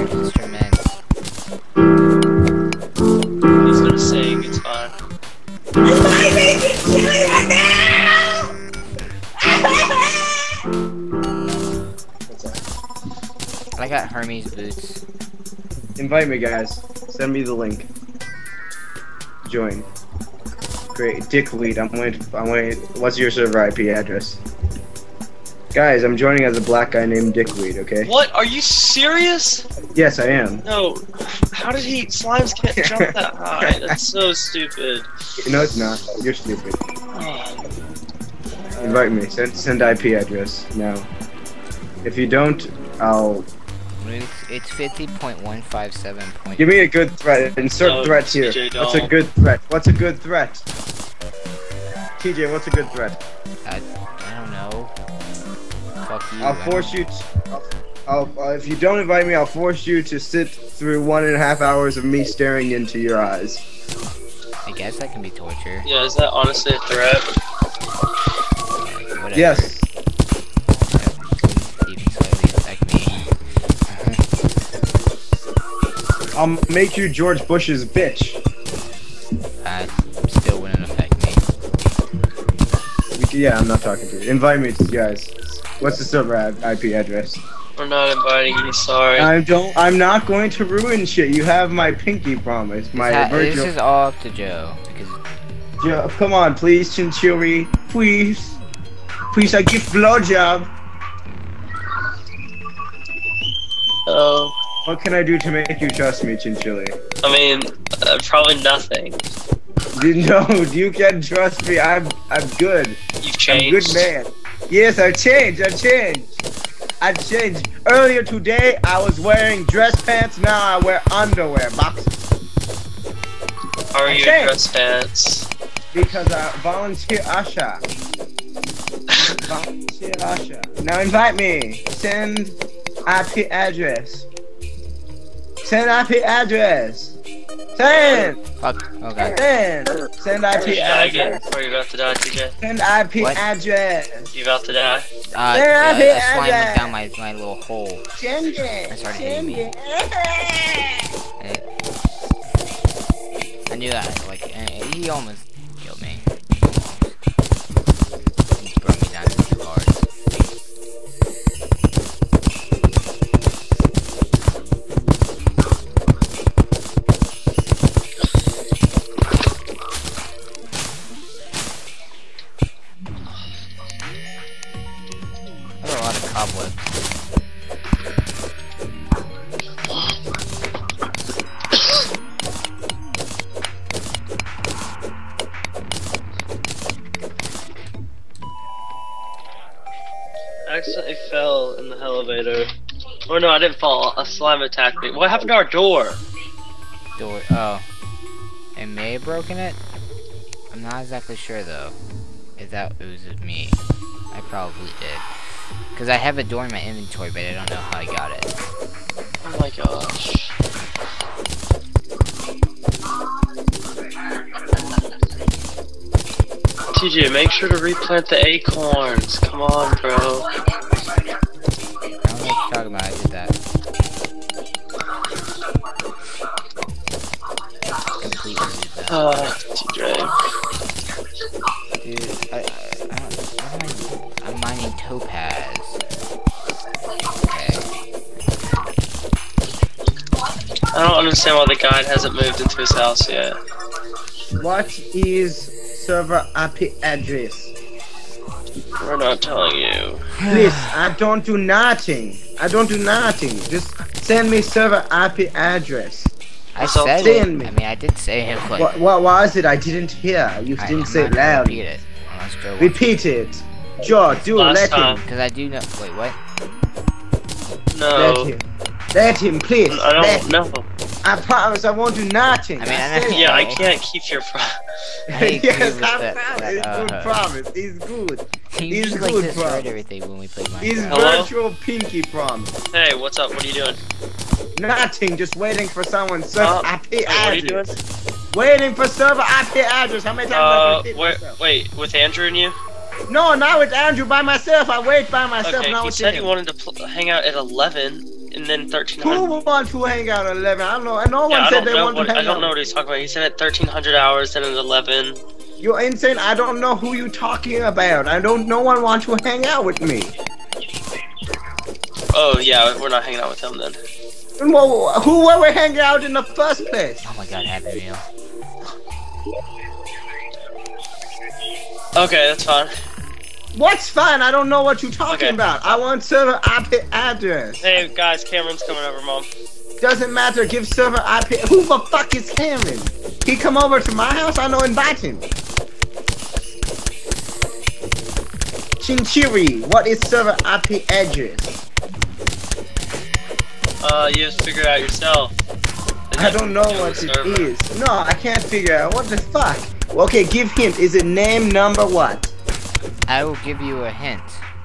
instruments. He's gonna sing, it's fine. I got Hermes boots. Invite me, guys. Send me the link. Join. Great. Dickweed. I'm waiting. What's your server IP address? Guys, I'm joining as a black guy named Dickweed, okay? What? Are you serious? Yes, I am. No. How did he? Slimes can't jump that high. That's so stupid. No, it's not. You're stupid. Invite me. Send IP address now. If you don't, I'll... It's 50.157. Give me a good threat. Insert No, threat here. TJ, What's a don't. good threat? What's a good threat? TJ, what's a good threat? I don't know. Fuck you. I'll force you to... if you don't invite me, I'll force you to sit through 1.5 hours of me staring into your eyes. I guess that can be torture. Yeah, is that honestly a threat? Whatever. Yes. Even slightly affect me. I'll make you George Bush's bitch. That still wouldn't affect me. Yeah, I'm not talking to you. Invite me, guys. What's the server IP address? We're not inviting you, sorry. I'm not going to ruin shit. You have my pinky promise. My This virtual... is all up to Joe. Because Joe, come on, please, Chinchilli. Please. Please, I give blowjob. Oh. What can I do to make you trust me, Chinchilli? I mean, probably nothing. No, you can trust me. I'm good. You've I'm a changed. good man. Yes, I've changed. I've changed. Earlier today, I was wearing dress pants. Now I wear underwear, boxers. How are you changed. dress pants? Because I volunteer usher. Volunteer usher. Now invite me. Send IP address. Send IP address. Send. fuck. Oh god. Send IP Are you dying again? address. Are you about to die, TJ? Send IP What? address. You about to die? A IP slime went address. down my little hole. Send it. I started hitting me. I knew that. Like he almost killed me. He brought me down to 2 hearts. There's a lot of cobwebs. I accidentally fell in the elevator. Oh no, I didn't fall. A slime attacked me. What happened to our door? Door. Oh. It may have broken it? I'm not exactly sure though. If that was me. I probably did. Because I have a door in my inventory, but I don't know how I got it. Oh my gosh. TJ, make sure to replant the acorns. Come on, bro. I don't know what you're talking about. I did that. Completely did that. TJ. Dude, I'm mining topaz. Okay. I don't understand why the guide hasn't moved into his house yet. What is server IP address? We're not telling you. Please, I don't do nothing. I don't do nothing. Just send me server IP address. I So said send it. me. I mean, I did say it. Like, What was it? I didn't hear. You I'm didn't say not it gonna loud. repeat it. Unless Joe wants Repeat it. Joe, do Last let time. him. Because I do know. Wait, what? Let No. him. Let him, please. I Let don't him. know. I promise I won't do nothing. I mean, I said know- it. Yeah, I can't keep your pro. I agree Yes, with I that- promise. that, It's good promise. He's good. He He's usually like good, destroyed bro. everything when we played He's Minecraft. Hello? virtual pinky promise. Hey, what's up? What are you doing? Nothing, just waiting for someone's server IP Hey, what are you doing? address. Waiting for server IP address. How many times have I repeated myself? Wait, with Andrew and you? No, not with Andrew, by myself. I wait by myself, Okay, not he with said him. he wanted to hang out at 11. and then Who 1300. wants to hang out at 11? I don't know. And no one Yeah, said they want to hang I don't out. know what he's talking about. He said at 1300 hours, then at 11. You're insane. I don't know who you talking about. No one wants to hang out with me. Oh yeah, we're not hanging out with him then. Well, who were we hanging out in the first place? Oh my god, Happy Meal. Okay, that's fine. What's fine? I don't know what you're talking Okay. about. I want server IP address. Hey guys, Cameron's coming over, Mom. Doesn't matter. Give server IP. Who the fuck is Cameron? He come over to my house. I know invite him. Chinchiri, what is server IP address? You have to figure it out yourself. I don't know what it is. No, I can't figure out. What the fuck? Okay, give hint. Is it name, number, what? I will give you a hint.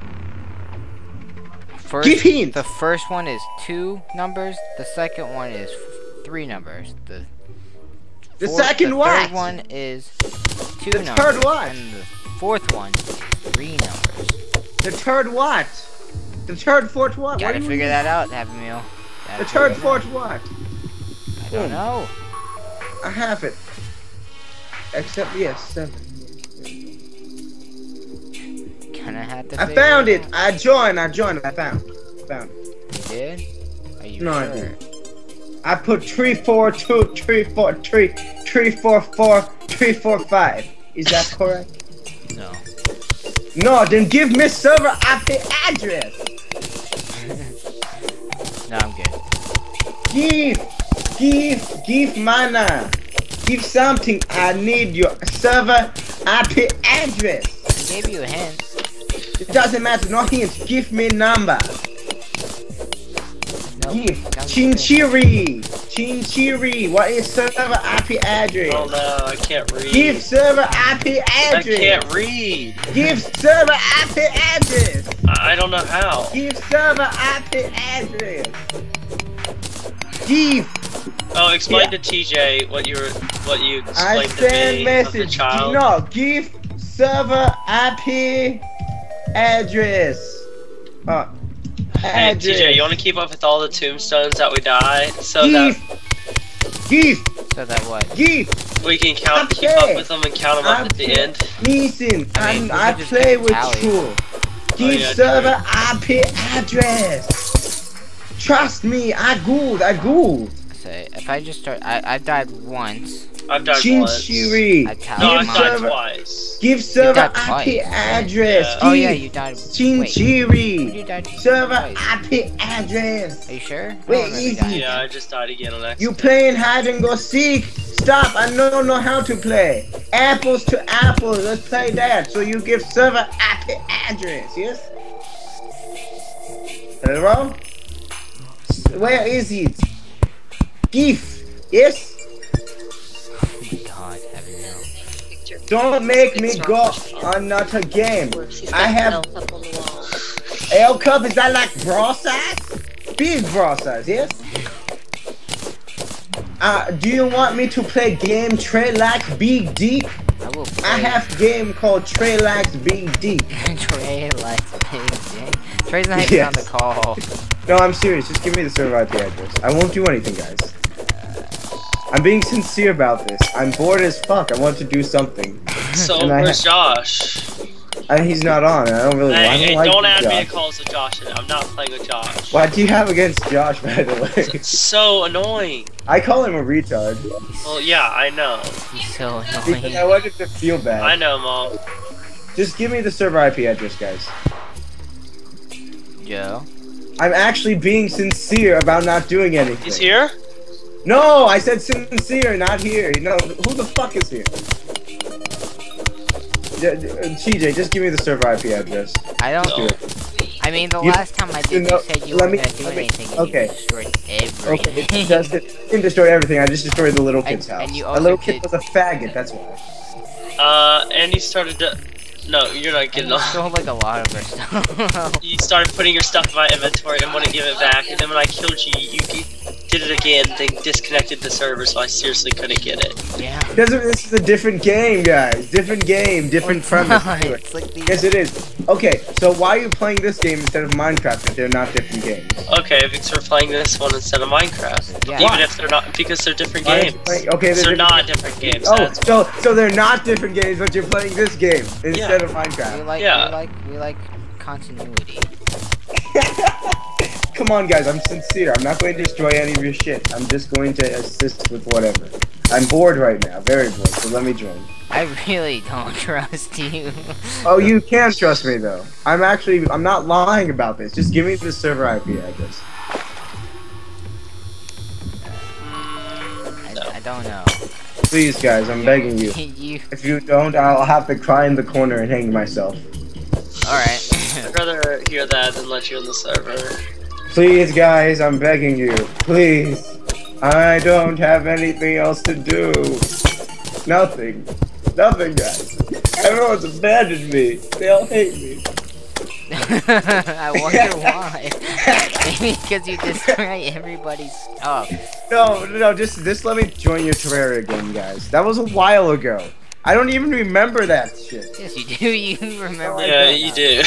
First, Give hint. The first one is 2 numbers. The second one is 3 numbers. The second what? third one is 2 The numbers. third what? And the fourth one is 3 numbers. The third what? The third, fourth what? Gotta What do you figure mean? that out, Happy Meal. Gotta The figure third, it fourth out. what? I don't know. I have it. Except, yes, 7. Gonna have to I figure found it. out. I joined. I found it. You did? Are you No, I sure? didn't. I put 3, 4, 2, 3, 4, 3, 3, 4, 4, 3, 4, 5. Is that correct? No. No, then give me server IP address. No, I'm good. Give mana. Give something. I need your server IP address. I gave you a hint. It doesn't matter, no hint. Give me number. Nope. Give. Don't give me a Chinchiri. Chinchiri. What is server IP address? Oh no, I can't read. Give server IP I address. can't read. Give server IP address. I don't know how. Give server IP address. Give. Oh, explain Yeah. to TJ what you I explained to send me message. of the child. No, give server IP address. Hey, Address. TJ, you want to keep up with all the tombstones that we die, so Give. So that what? Give. we can keep up Okay. with them and count them up at the end? Listen, I mean, we I could just play keep with tally. you. Give yeah, server IP address. Trust me, I googled. Say, if I just start, I've died once. I've died once. Chinchiri. I tally No, I've mine. died server, twice. give server died IP twice. address. Yeah. Oh yeah, Give you died. Wait, Chinchiri. you died Server twice. IP address. Are you sure? Wait, I don't remember easy. dying. Yeah, I just died again on accident. You playing hide and go seek? Stop! I don't know how to play. Apples to apples. Let's play that. So you give server IP address. Yes. Hello? Where is it? Give. Yes. Oh my god, Happy Meal. Don't make me go another game. I have L cup. Is that like bra size? Big bra size. Yes. Do you want me to play game Treylax Big Deep? I will play. I have game called Treylax Big Deep. Trey likes big. Trey's not even on the Yes. call. No, I'm serious. Just give me the server IP address. I won't do anything, guys. I'm being sincere about this. I'm bored as fuck. I want to do something. So, And I where's Josh? He's not on. I don't really. I Hey, don't don't like add me Josh. to calls with Josh. I'm not playing with Josh. What do you have against Josh, by the way? It's so annoying. I call him a retard Well, yeah, I know. He's so because I annoying. wanted to feel bad. I know, Mom. Just give me the server IP address, guys. Joe. I'm actually being sincere about not doing anything. He's here? No, I said sincere, not here. No, who the fuck is here? TJ, just give me the server IP address. I don't. No. I mean, the You- last time I did, know- you said you let weren't me- gonna do let me- anything, and okay. you destroyed Okay, everything. just didn't destroy everything. I just destroyed the little kid's And house. you The also little kid did- was a faggot. That's why. And he started to... No, you're not getting on. Stole like a lot of her stuff. You started putting your stuff in my inventory and wouldn't give it back, and then when I killed you, you did it again. They disconnected the server, so I seriously couldn't get it. Yeah. Because this is a different game, guys. Different game, different premise. Anyway. It's like the Yes, it is. Okay, so why are you playing this game instead of Minecraft if they're not different games? Okay, because we're playing this one instead of Minecraft. Yeah. Even Why? if they're not, because they're different Why are games. you playing- okay, They're they're not different games. Oh, That's so they're not different games, but you're playing this game instead of we Minecraft. like Yeah. we like continuity. Come on, guys, I'm sincere. I'm not going to destroy any of your shit. I'm just going to assist with whatever. I'm bored right now, very bored, so let me join. I really don't trust you. Oh, you can trust me, though. I'm not lying about this. Just give me the server IP address. I don't know. Please, guys, I'm begging you. You. If you don't, I'll have to cry in the corner and hang myself. Alright. I'd rather hear that than let you on the server. Please, guys, I'm begging you. Please. I don't have anything else to do. Nothing. Nothing, guys. Everyone's abandoned me. They all hate me. I wonder why. Maybe because you destroy everybody's stuff. No, just let me join your Terraria game, guys. That was a while ago. I don't even remember that shit. Yes, you do. You remember. Yeah, that. you do.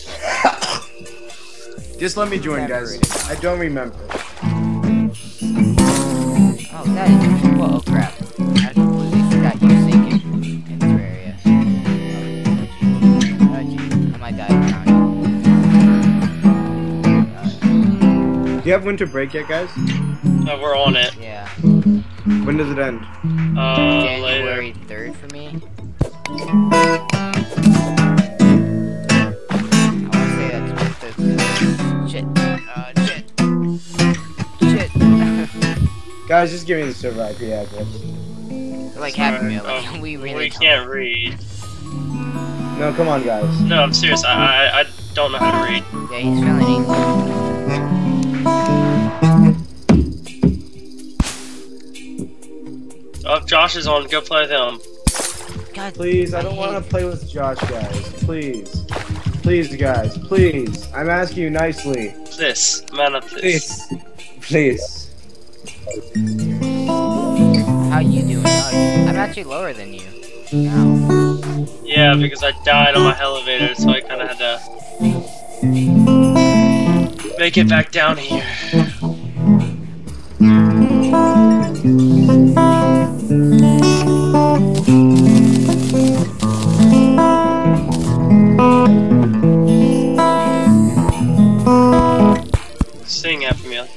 Just let me join, guys. I don't remember. Oh, that is. Whoa, oh, crap. I completely forgot you sync in Terraria. Oh, gee. I might die around. Do you have winter break yet, guys? We're on it. Yeah. When does it end? January Later. 3rd for me. I want to say that's shit. Shit. Guys, just give me the server IP address. Like Happy Meal. Like, we really We don't. can't read. No, come on, guys. No, I'm serious. I don't know how to read. Yeah, he's feeling English. Oh, if Josh is on, go play with him. God, Please, I don't hate want it. to play with Josh, guys. Please. Please, guys. Please. I'm asking you nicely. This. Man up this. Please. Please. How you doing? I'm actually lower than you. Now. Yeah, because I died on my elevator, so I kind of had to make it back down here. Sing after me.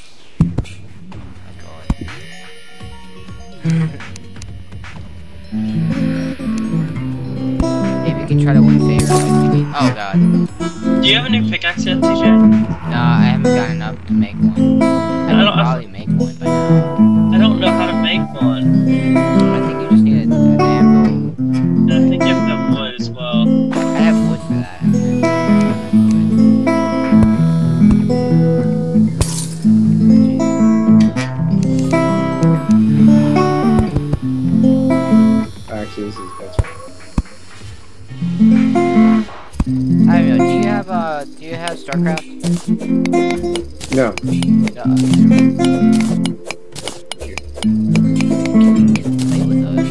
Maybe we can try to win favor. Oh god. Do you have a new pickaxe yet, TJ? No, I haven't gotten up to make one. I could don't- probably make one by now. I don't know how to make one. I think you just need an anvil. And I think you have to have wood as well. I have wood for that. Actually, this is better. I don't know. Do you have StarCraft? No. Play with us.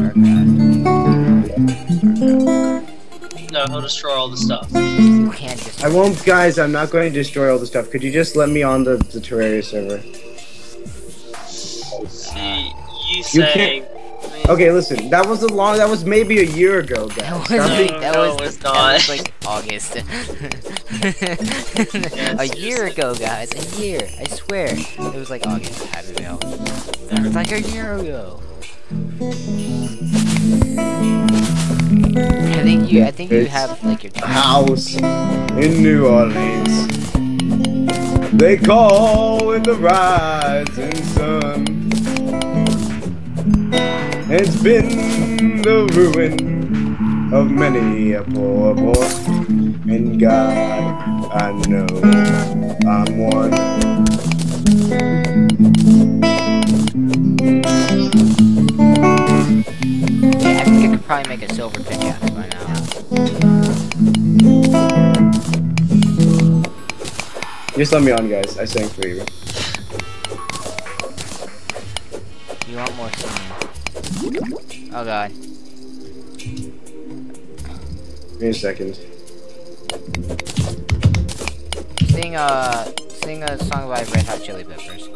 StarCraft. No, he'll destroy all the stuff. You can't just. I won't, guys. I'm not going to destroy all the stuff. Could you just let me on the Terraria server? See, you You saying... Okay, listen. That was maybe a year ago, guys. That was Stop like, being- No, it's not. like August. A year ago, guys. A year. I swear. It was like August. Happy Meal. It was like a year ago. I think you It's have like your a house in New Orleans. They call it the rising sun. It's been the ruin of many a poor boy. And God, I know I'm one. Yeah, I think I could probably make a silver pickaxe by now. Just let me on, guys. I sang for you. You want more singing? Oh god. Give me a second. Sing a song by Red Hot Chili Peppers.